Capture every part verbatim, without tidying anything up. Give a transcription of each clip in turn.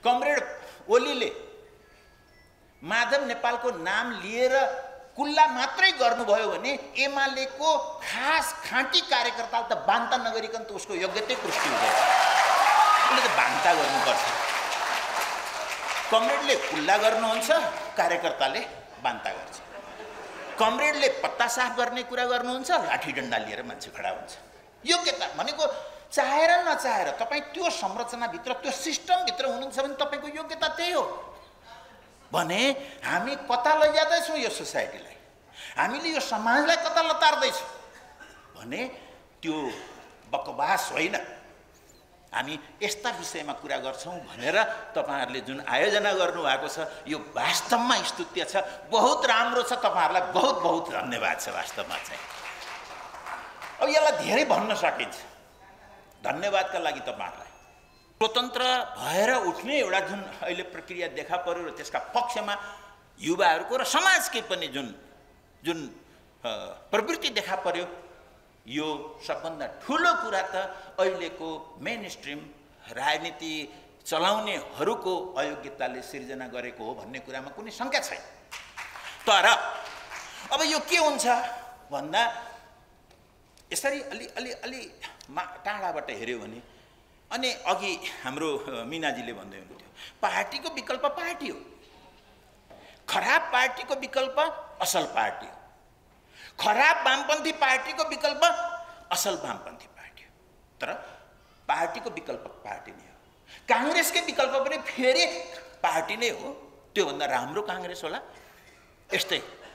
Comrade ओलीले माधव नेपालको नाम लिएर कुल्ला मात्रै गर्नुभयो भने एमालेको खास खाँटी कार्यकर्ताले त बान्ता नगरिकन त उसको योग्यतै पुष्टि हुँदैन। उसले त बान्ता गर्नुपर्छ। कमरेडले कुल्ला गर्नुहुन्छ, कार्यकर्ताले बान्ता गर्छ। कमरेडले पत्ता साफ गर्ने कुरा गर्नुहुन्छ, लाठी डन्डा लिएर मान्छे खडा हुन्छ। योग्यता भनेको चाहेर नचाहेर तपाईँ त्यो संरचनाभित्र त्यो सिस्टमभित्र हुनुहुन्छ भने तपाईँको योग्यता त्यही हो भने हामी कता लैजाँदैछौँ यो सोसाइटीलाई, हामीले यो समाजलाई कता लतार्दैछौँ भने त्यो बकवास होइन। हामी यस्ता विषयमा कुरा गर्छौँ भनेर तपाईँहरूले जुन आयोजना गर्नुभएको छ यो वास्तवमा स्तुत्य छ, बहुत राम्रो छ। तपाईँहरूलाई बहुत बहुत धन्यवाद छ वास्तवमा चाहिँ। अब यसलाई धेरै भन्न सकिन्छ। धन्यवादका लागि तपाईँहरूलाई। स्वतन्त्र भएर उठ्ने एउटा जुन अहिले प्रक्रिया देखा पर्यो र त्यसका पक्षमा युवाहरूको र समाजकै पनि जुन जुन प्रवृत्ति देखा पर्यो, यो सबभन्दा ठुलो कुरा त अहिलेको मेन स्ट्रिम राजनीति चलाउनेहरूको अयोग्यताले सिर्जना गरेको हो भन्ने कुरामा कुनै शङ्का छैन। तर अब यो के हुन्छ भन्दा यसरी अलि अलि अलि मा टाढाबाट हेऱ्यो भने, अनि अघि हाम्रो मिनाजीले भन्दै हुनुहुन्थ्यो पार्टीको विकल्प पार्टी हो, खराब पार्टीको विकल्प असल पार्टी हो, खराब वामपन्थी पार्टीको विकल्प असल वामपन्थी पार्टी हो। तर पार्टीको विकल्प पार्टी नै हो। काङ्ग्रेसकै विकल्प पनि फेरि पार्टी नै हो, त्योभन्दा राम्रो काङ्ग्रेस होला यस्तै।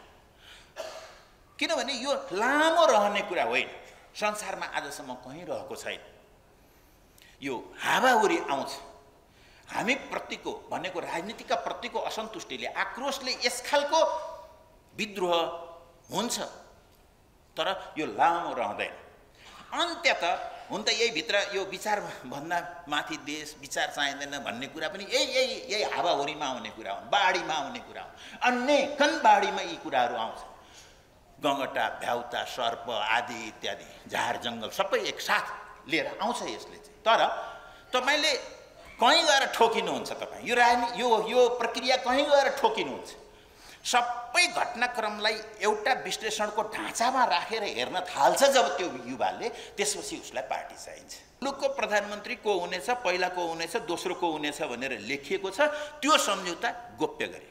किनभने यो लामो रहने कुरा होइन, संसारमा आजसम्म कहीँ रहेको छैन। यो हावाहुरी आउँछ, हामी प्रतिको भनेको राजनीतिका प्रतिको असन्तुष्टिले आक्रोशले यस खालको विद्रोह हुन्छ, तर यो लामो रहँदैन। अन्त्यत हुन त यही भित्र यो विचार भन्दा माथि देश विचार चाहिँदैन भन्ने कुरा पनि यही यही यही हावाहुरीमा आउने कुरा हुन्, बाढीमा आउने कुरा हुन्। अनेकन बाढीमा यी कुराहरू आउँछ। गङ्गटा, भ्याउता, सर्प आदि इत्यादि झार जङ्गल सबै एकसाथ लिएर आउँछ यसले चाहिँ। तर तपाईँले कहीँ गएर ठोकिनुहुन्छ, तपाईँ यो राजनीति यो यो प्रक्रिया कहीँ गएर ठोकिनुहुन्छ। सबै घटनाक्रमलाई एउटा विश्लेषणको ढाँचामा राखेर हेर्न थाल्छ जब त्यो युवाले, त्यसपछि उसलाई पार्टी चाहिन्छ। मुलुकको प्रधानमन्त्री को हुनेछ, पहिला को हुनेछ, दोस्रो को हुनेछ भनेर लेखिएको छ। त्यो सम्झौता गोप्य गरे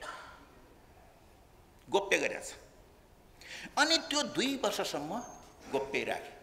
गोप्य गरेछ अनि त्यो दुई वर्षसम्म गोप्य राखे।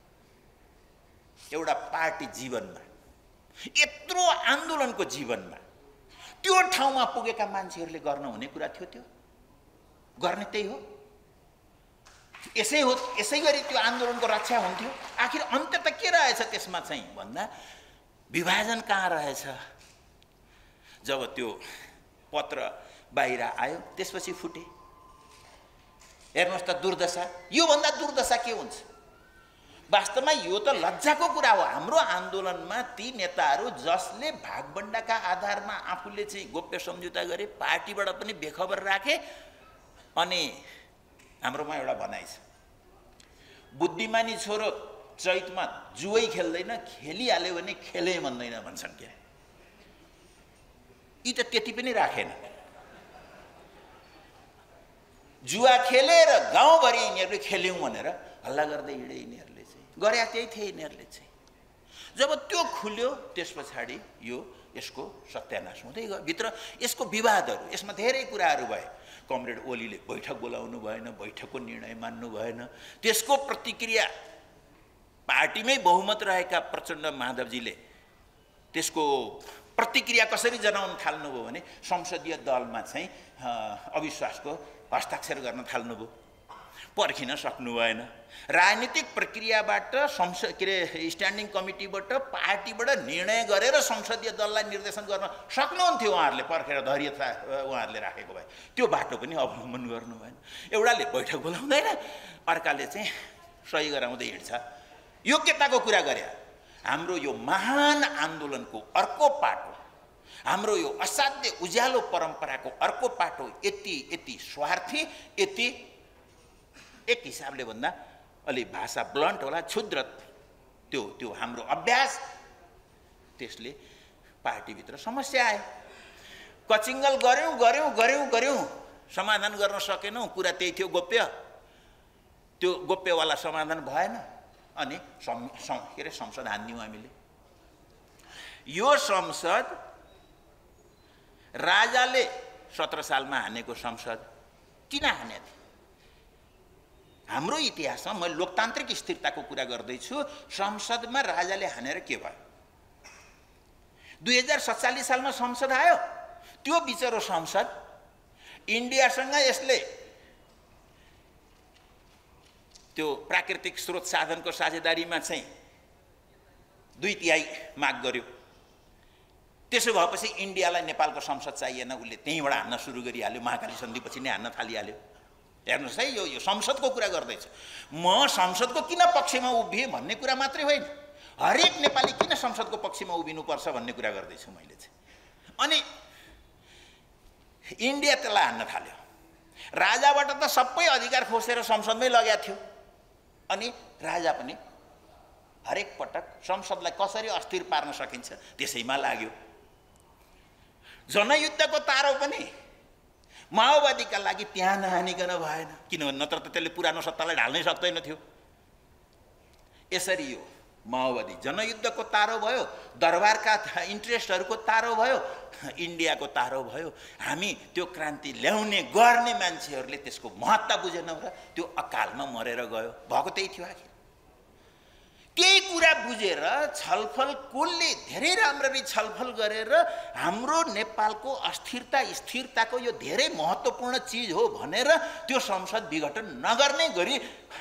एउटा पार्टी जीवनमा, यत्रो आन्दोलनको जीवनमा त्यो ठाउँमा पुगेका मान्छेहरूले गर्न हुने कुरा थियो, त्यो गर्ने त्यही हो। यसै हो, यसै गरी त्यो आन्दोलनको रक्षा हुन्थ्यो। आखिर अन्त्य त के रहेछ त्यसमा चाहिँ भन्दा विभाजन कहाँ रहेछ। जब त्यो पत्र बाहिर आयो त्यसपछि फुटे। हेर्नुहोस् त दुर्दशा, योभन्दा दुर्दशा के हुन्छ। वास्तवमा यो त लज्जाको कुरा हो। हाम्रो आन्दोलनमा ती नेताहरू जसले भागबण्डाका आधारमा आफूले चाहिँ गोप्य सम्झौता गरे, पार्टीबाट पनि बेखबर राखे। अनि हाम्रोमा एउटा भनाइ छ, बुद्धिमानी छोरो चैतमा जुवै खेल्दैन, खेलिहाल्यो भने खेलै भन्दैन भन्छन् क्या। यी त त्यति पनि राखेन। जुवा खेलेर गाउँभरि यिनीहरूले खेल्यौँ भनेर हल्ला गर्दै हिँडे यिनीहरूले चाहिँ, गरे त्यही थिए यिनीहरूले चाहिँ। जब त्यो खुल्यो त्यस पछाडि यो यसको सत्यानाश हुँदै गयो। भित्र यसको विवादहरू, यसमा धेरै कुराहरू भए। कमरेड ओलीले बैठक बोलाउनु भएन, बैठकको निर्णय मान्नु भएन। त्यसको प्रतिक्रिया पार्टीमै बहुमत रहेका प्रचण्ड माधवजीले त्यसको प्रतिक्रिया कसरी जनाउन थाल्नुभयो भने संसदीय दलमा चाहिँ अविश्वासको हस्ताक्षर गर्न थाल्नुभयो। पर्खिन सक्नु भएन। राजनीतिक प्रक्रियाबाट संसद के अरे स्ट्यान्डिङ कमिटीबाट पार्टीबाट निर्णय गरेर संसदीय दललाई निर्देशन गर्न सक्नुहुन्थ्यो उहाँहरूले, पर्खेर धैर्यता उहाँहरूले राखेको भए। त्यो बाटो पनि अवलम्बन गर्नु भएन। एउटाले बैठक बोलाउँदैन, अर्काले चाहिँ सही गराउँदै हिँड्छ। योग्यताको कुरा गरे। हाम्रो यो महान आन्दोलनको अर्को पाटो, हाम्रो यो असाध्य उज्यालो परम्पराको अर्को पाटो यति यति स्वार्थी, यति एक हिसाबले भन्दा अलि भाषा ब्लन्ट होला, क्षुद्र त्यो त्यो हाम्रो अभ्यास, त्यसले पार्टीभित्र समस्या आयो। कचिङ्गल गऱ्यौँ गऱ्यौँ गऱ्यौँ गऱ्यौँ समाधान गर्न सकेनौँ। कुरा त्यही थियो, गोप्य। त्यो गोप्यवाला समाधान भएन। अनि सं के अरे संसद हान्यौँ हामीले। यो संसद राजाले सत्र सालमा हानेको संसद किन हाने थिए? हाम्रो इतिहासमा मैले लोकतान्त्रिक स्थिरताको कुरा गर्दैछु। संसदमा राजाले हानेर के भयो? दुई हजार सत्तालिस सालमा संसद आयो। त्यो बिचरो संसद इन्डियासँग यसले त्यो प्राकृतिक स्रोत साधनको साझेदारीमा चाहिँ दुई तिहाई माग गर्यो। त्यसो भएपछि इन्डियालाई नेपालको संसद चाहिएन, उसले त्यहीँबाट हान्न सुरु गरिहाल्यो। महाकाली सन्धिपछि नै हान्न थालिहाल्यो। हेर्नुहोस् है, यो यो संसदको कुरा गर्दैछु म। संसदको किन पक्षमा उभिएँ भन्ने कुरा मात्रै होइन, हरेक नेपाली किन संसदको पक्षमा उभिनुपर्छ भन्ने कुरा गर्दैछु मैले चाहिँ। अनि इन्डिया त्यसलाई हान्न थाल्यो। राजाबाट त सबै अधिकार खोसेर संसदमै लगेको थियो। अनि राजा पनि हरेक पटक संसदलाई कसरी अस्थिर पार्न सकिन्छ त्यसैमा लाग्यो। जनयुद्धको तारो पनि माओवादीका लागि त्यहाँ नहानिकन भएन, किनभने नत्र त त्यसले पुरानो सत्तालाई ढाल्नै सक्दैन थियो। यसरी यो माओवादी जनयुद्धको तारो भयो, दरबारका इन्ट्रेस्टहरूको तारो भयो, इन्डियाको तारो भयो। हामी त्यो क्रान्ति ल्याउने गर्ने मान्छेहरूले त्यसको महत्त्व बुझेनौँ र त्यो अकालमा मरेर गयो। भएको त्यही थियो आखिर। त्यही कुरा बुझेर छलफल कुलले धेरै राम्ररी छलफल गरेर हाम्रो नेपालको अस्थिरता स्थिरताको यो धेरै महत्त्वपूर्ण चिज हो भनेर त्यो संसद विघटन नगर्ने गरी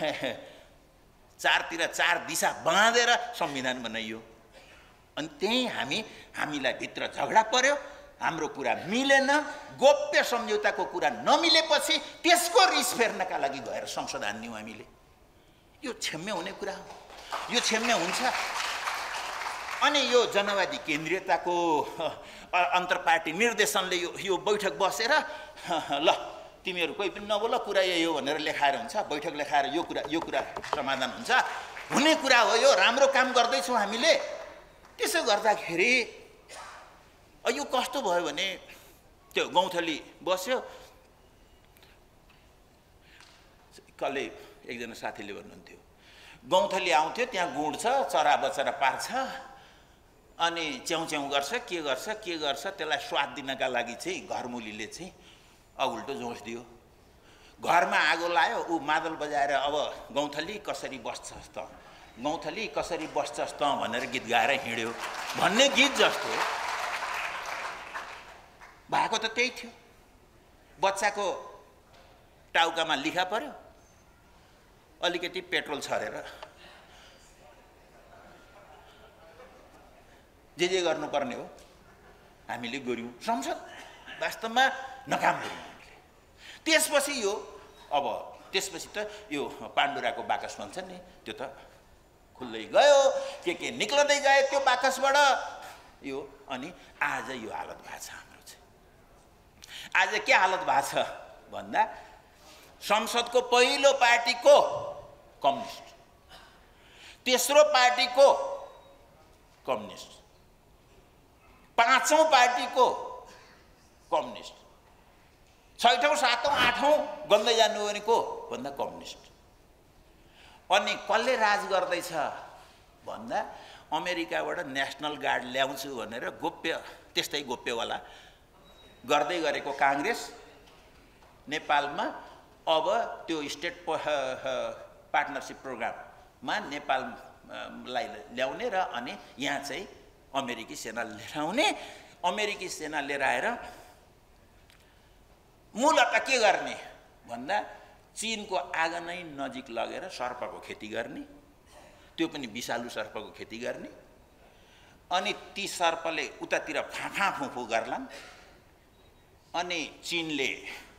चारतिर चार दिशा बाँधेर संविधान बनाइयो। अनि त्यही हामी हामीलाई भित्र झगडा पर्यो, हाम्रो कुरा मिलेन, गोप्य सम्झौताको कुरा नमिलेपछि त्यसको रिस फेर्नका लागि गएर संसद हान्यौँ हामीले। यो क्षम्य हुने कुरा हो, यो क्षम्य हुन्छ। अनि यो जनवादी केन्द्रीयताको अन्तर्पार्टी निर्देशनले यो यो बैठक बसेर ल तिमीहरू कोही पनि नबोल, कुरा यही हो भनेर लेखाएर हुन्छ, बैठक लेखाएर यो कुरा यो कुरा समाधान हुन्छ, हुने कुरा हो, यो राम्रो काम गर्दैछौँ हामीले। त्यसो गर्दाखेरि यो कस्तो भयो भने त्यो गौँथली बस्यो, कसले एकजना साथीले भन्नुहुन्थ्यो गौँथली आउँथ्यो, त्यहाँ गुँड छ, चरा बचरा पार्छ, अनि च्याउ च्याउ गर्छ, के गर्छ के गर्छ त्यसलाई स्वाद दिनका लागि चाहिँ घरमुलीले चाहिँ अगुल्टो जोस दियो। घरमा आगो लायो, ऊ मादल बजाएर अब गौँथली कसरी बस्छस् त, गौँथली कसरी बस्छस् त भनेर गीत गाएर हिँड्यो भन्ने गीत जस्तो भएको त त्यही थियो। बच्चाको टाउकामा लिखा पर्यो, अलिकति पेट्रोल छरेर जे जे गर्नुपर्ने हो हामीले गर्यौँ। संसद वास्तवमा नकाम गर्यौँ हामीले। त्यसपछि यो अब त्यसपछि त यो पाण्डुराको बाकस भन्छ नि, त्यो त खुल्दै गयो, के के निक्लदै गयो त्यो बाकसबाट यो। अनि आज यो हालत भएको छ हाम्रो चाहिँ। आज के हालत भएको छ भन्दा संसदको पहिलो पार्टीको कम्युनिस्ट, तेस्रो पार्टीको कम्युनिस्ट, पाँचौं पार्टीको कम्युनिस्ट, छैठौँ सातौँ आठौँ गन्दै जानु भने को भन्दा कम्युनिस्ट। अनि कसले राज गर्दैछ भन्दा अमेरिकाबाट नेसनल गार्ड ल्याउँछु भनेर गोप्य त्यस्तै गोप्यवाला गर्दै गरेको काङ्ग्रेस नेपालमा अब त्यो स्टेट पार्टनरसिप प्रोग्राममा नेपाललाई ल्याउने र अनि यहाँ चाहिँ अमेरिकी सेना लिएर आउने। अमेरिकी सेना लिएर आएर मूलतः के गर्ने भन्दा चीनको आँगनै नजिक लगेर सर्पको खेती गर्ने, त्यो पनि विषालु सर्पको खेती गर्ने। अनि ती सर्पले उतातिर फाँफा फुफु गर्लान्, अनि चीनले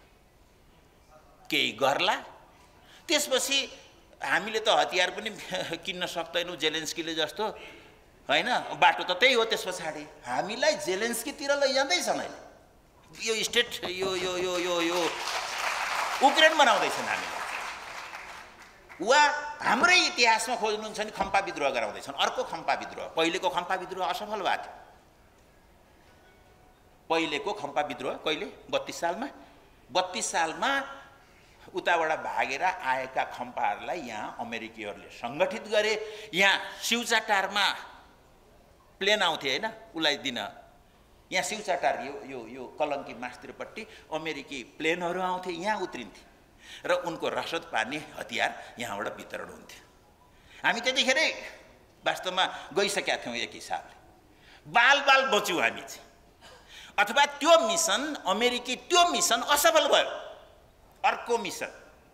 केही गर्ला। त्यसपछि हामीले त हतियार पनि किन्न सक्दैनौँ जेलेन्स्कीले जस्तो, होइन? बाटो त त्यही हो। त्यस पछाडि हामीलाई जेलेन्स्कीतिर लैजाँदैछन् अहिले। यो स्टेट यो यो यो यो यो उक्रेन बनाउँदैछन् हामीलाई। वा हाम्रै इतिहासमा खोज्नुहुन्छ नि खम्पा विद्रोह गराउँदैछन्। अर्को खम्पा विद्रोह, पहिलेको खम्पा विद्रोह असफल भएको थियो। पहिलेको खम्पा विद्रोह कहिले बत्तीस सालमा बत्तीस सालमा उताबाट भागेर आएका खम्पाहरूलाई यहाँ अमेरिकीहरूले सङ्गठित गरे। यहाँ सिउचाटारमा प्लेन आउँथे होइन उसलाई दिन, यहाँ सिउचाटार यो यो यो कलङ्की मास्तिरपट्टि अमेरिकी प्लेनहरू आउँथे, यहाँ उत्रिन्थे र उनको रसद पार्ने हतियार यहाँबाट वितरण हुन्थ्यो। हामी त्यतिखेरै वास्तवमा गइसकेका थियौँ एक हिसाबले, बाल बाल बच्यौँ हामी चाहिँ। अथवा त्यो मिसन अमेरिकी त्यो मिसन असफल भयो, अर्को मिसन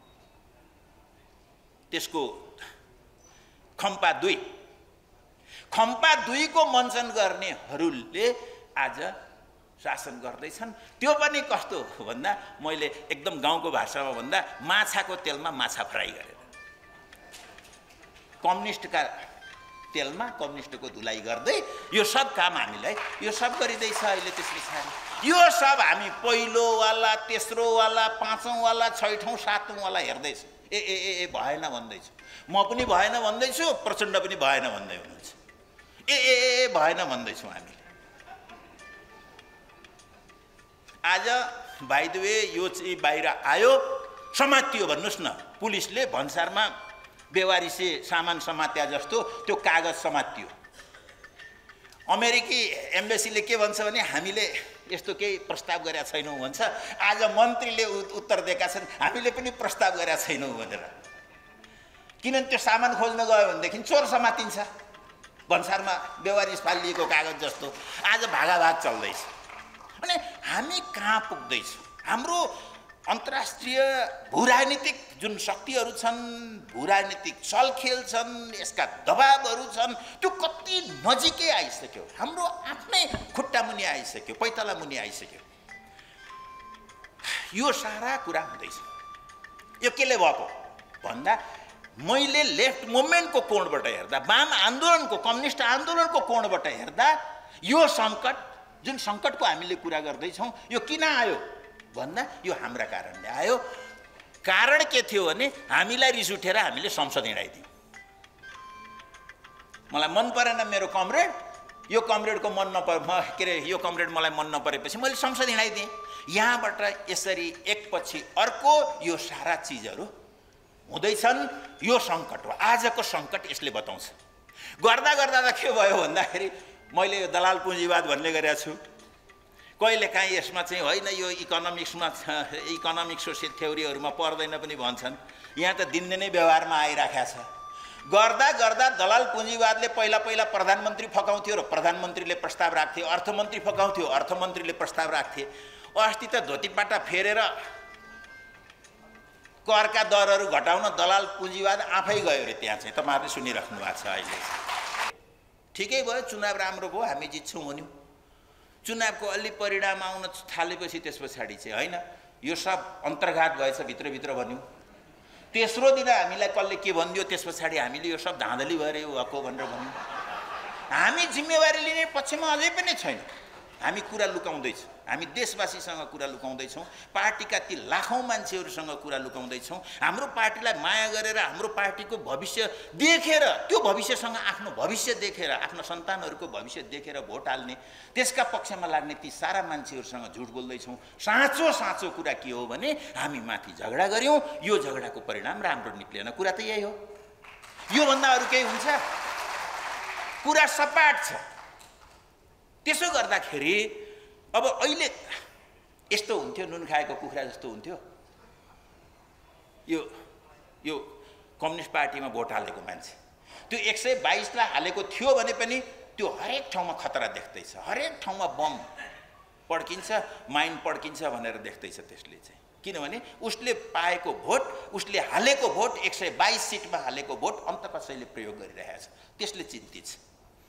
त्यसको खम्पा दुई खम्पा दुईको मञ्चन गर्नेहरूले आज शासन गर्दैछन्। त्यो पनि कस्तो भन्दा मैले एकदम गाउँको भाषामा भन्दा माछाको तेलमा माछा फ्राई गरेर, कम्युनिस्टका तेलमा कम्युनिस्टको धुलाइ गर्दै यो सब काम हामीलाई यो सब गरिँदैछ अहिले। त्यस पछाडि यो सब हामी पहिलोवाला तेस्रोवाला पाँचौँवाला छैठौँ सातौँवाला हेर्दैछु। ए ए ए ए भएन भन्दैछु, म पनि भएन भन्दैछु, प्रचण्ड पनि भएन भन्दै हुनुहुन्छ। ए ए ए भएन भन्दैछौँ हामीले। आज बाइ द वे यो चाहिँ बाहिर आयो, समातियो भन्नुहोस् न, पुलिसले भन्सारमा बेवारिसे सामान समात्या जस्तो त्यो कागज समातियो। अमेरिकी एम्बेसीले के भन्छ भने हामीले यस्तो केही प्रस्ताव गरेका छैनौँ भन्छ। आज मन्त्रीले उत्तर दिएका छन् हामीले पनि प्रस्ताव गरेका छैनौँ भनेर। किनभने त्यो सामान खोज्न गयो भनेदेखि चोर समातिन्छ, भन्सारमा बेवारिस फालिएको कागज जस्तो आज भागाभाग चल्दैछ। अनि हामी कहाँ पुग्दैछौँ? हाम्रो अन्तर्राष्ट्रिय भूराजनीतिक जुन शक्तिहरू छन्, भूराजनीतिक चलखेल छन्, यसका दबावहरू छन्, त्यो कति नजिकै आइसक्यो, हाम्रो आफ्नै खुट्टा मुनि आइसक्यो, पैताला मुनि आइसक्यो। यो सारा कुरा हुँदैछ। यो केले भएको भन्दा मैले लेफ्ट मुभमेन्टको कोणबाट हेर्दा, वाम आन्दोलनको कम्युनिस्ट आन्दोलनको कोणबाट हेर्दा यो सङ्कट, जुन सङ्कटको हामीले कुरा गर्दैछौँ, यो किन आयो भन्दा यो हाम्रा कारणले आयो। कारण के थियो भने हामीलाई रिस उठेर हामीले संसद हिँडाइदियौँ। मलाई मन परेन मेरो कमरेड, यो कमरेडको मन नपरे म के अरे यो कमरेड मलाई मन नपरेपछि मैले संसद हिँडाइदिएँ। यहाँबाट यसरी एकपछि अर्को यो सारा चिजहरू हुँदैछन्। यो सङ्कट हो, आजको सङ्कट यसले बताउँछ। गर्दा गर्दा त के भयो भन्दाखेरि मैले यो दलाल पुँजीवाद भन्ने गरेको छु। कहिलेकाहीँ यसमा चाहिँ होइन यो इकोनोमिक्समा इकोनोमिक सोसियल थ्योरीहरूमा पर्दैन पनि भन्छन्। यहाँ त दिनदिनै व्यवहारमा आइराखेको छ। गर्दा गर्दा दलाल पुँजीवादले पहिला पहिला प्रधानमन्त्री फकाउँथ्यो र प्रधानमन्त्रीले प्रस्ताव राख्थे, अर्थमन्त्री फकाउँथ्यो, अर्थमन्त्रीले प्रस्ताव राख्थे। अस्ति त धोतीपाटा फेरेर करका दरहरू घटाउन दलाल पुँजीवाद आफै गयो अरे। त्यहाँ चाहिँ तपाईँहरूले सुनिराख्नु भएको छ अहिले। ठिकै भयो, चुनाव राम्रो भयो, हामी जित्छौँ भन्यौँ। चुनावको अलि परिणाम आउन थालेपछि त्यस पछाडि चाहिँ होइन यो सब अन्तर्घात भएछ भित्रभित्र भन्यौँ। तेस्रो दिन हामीलाई कसले के भनिदियो, त्यस पछाडि हामीले यो सब धाँधली भएर यो भएको भनेर भन्यौँ। हामी जिम्मेवारी लिने पक्षमा अझै पनि छैन। हामी कुरा लुकाउँदैछौँ, हामी देशवासीसँग कुरा लुकाउँदैछौँ, पार्टीका ती लाखौँ मान्छेहरूसँग कुरा लुकाउँदैछौँ। हाम्रो पार्टीलाई माया गरेर, हाम्रो पार्टीको भविष्य देखेर, त्यो भविष्यसँग आफ्नो भविष्य देखेर, आफ्ना सन्तानहरूको भविष्य देखेर भोट हाल्ने, त्यसका पक्षमा लाग्ने ती सारा मान्छेहरूसँग झुट बोल्दैछौँ। साँचो साँचो कुरा के हो भने हामी माथि झगडा गऱ्यौँ, यो झगडाको परिणाम राम्रो निक्लेन। कुरा त यही हो। योभन्दा अरू केही हुन्छ? कुरा सपाट छ। त्यसो गर्दाखेरि अब अहिले यस्तो हुन्थ्यो, नुन खाएको कुखुरा जस्तो हुन्थ्यो। यो यो कम्युनिस्ट पार्टीमा भोट हालेको मान्छे त्यो एक सय बाइसलाई हालेको थियो भने पनि त्यो हरेक ठाउँमा खतरा देख्दैछ, हरेक ठाउँमा बम पड्किन्छ, माइन पड्किन्छ भनेर देख्दैछ त्यसले चाहिँ। किनभने उसले पाएको भोट, उसले हालेको भोट, एक सय बाइस सिटमा हालेको भोट अन्त कसैले प्रयोग गरिरहेको छ, त्यसले चिन्तित छ।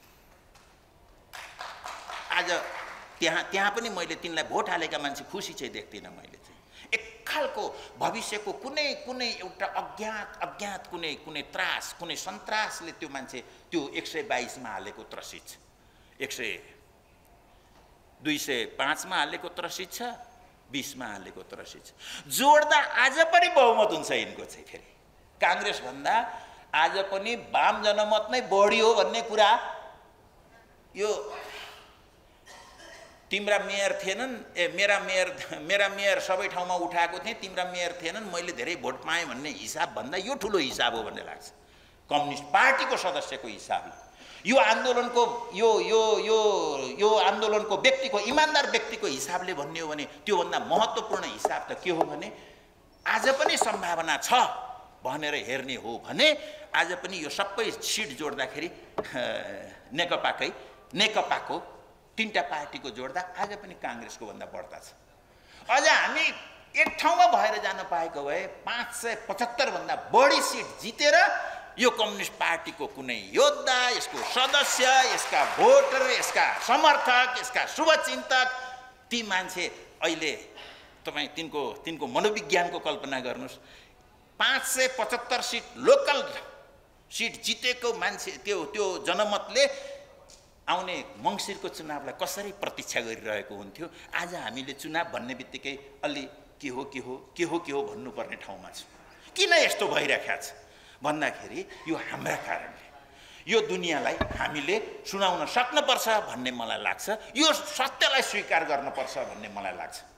आज त्यहाँ त्यहाँ पनि मैले तिनलाई भोट हालेका मान्छे खुसी चाहिँ देख्दिनँ। मैले चाहिँ एक खालको भविष्यको कुनै कुनै एउटा अज्ञात अज्ञात कुनै कुनै त्रास, कुनै सन्तासले त्यो मान्छे त्यो एक सय बाइसमा हालेको त्रसित छ, एक सय दुई सय पाँचमा हालेको त्रसित छ, बिसमा हालेको त्रसित छ। जोड्दा आज पनि बहुमत हुन्छ यिनको चाहिँ। फेरि काङ्ग्रेसभन्दा आज पनि वाम जनमत नै बढी हो भन्ने कुरा यो तिम्रा मेयर थिएनन्, ए मेरा मेयर मेरा मेयर सबै ठाउँमा उठाएको थिएँ, तिम्रा मेयर थिएनन्, मैले धेरै भोट पाएँ भन्ने हिसाबभन्दा यो ठुलो हिसाब हो भन्ने लाग्छ कम्युनिस्ट पार्टीको सदस्यको हिसाबले। यो आन्दोलनको यो यो यो यो आन्दोलनको व्यक्तिको इमान्दार व्यक्तिको हिसाबले भन्ने हो भने त्योभन्दा महत्त्वपूर्ण हिसाब त के हो भने आज पनि सम्भावना छ भनेर हेर्ने हो भने आज पनि यो सबै सिट जोड्दाखेरि नेकपाकै नेकपाको तीनटा पार्टीको जोड्दा आज पनि काङ्ग्रेसको भन्दा बढ्ता छ। अझ हामी एक ठाउँमा भएर जान पाएको भए पाँच सय पचहत्तर भन्दा बढी सिट जितेर यो कम्युनिस्ट पार्टीको कुनै योद्धा, यसको सदस्य, यसका भोटर, यसका समर्थक, यसका शुभचिन्तक, ती मान्छे अहिले तपाईँ तिनको तिनको मनोविज्ञानको कल्पना गर्नुहोस्। पाँच सय पचहत्तर सिट लोकल सिट जितेको मान्छे त्यो त्यो जनमतले आउने मङ्सिरको चुनावलाई कसरी प्रतीक्षा गरिरहेको हुन्थ्यो। आज हामीले चुनाव भन्ने बित्तिकै अलि के हो के हो के हो के हो भन्नुपर्ने ठाउँमा छ। किन यस्तो भइरहेको छ भन्दाखेरि यो हाम्रा कारणले, यो दुनियाँलाई हामीले सुनाउन सक्नुपर्छ भन्ने मलाई लाग्छ, यो सत्यलाई स्वीकार गर्नुपर्छ भन्ने मलाई लाग्छ।